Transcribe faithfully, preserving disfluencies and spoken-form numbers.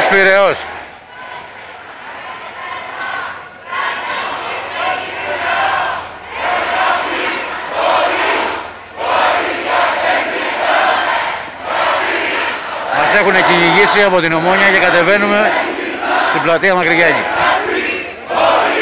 Πειραιώς. Μας έχουν κυνηγήσει από την Ομόνια και κατεβαίνουμε στην πλατεία Μακρυγιάκη.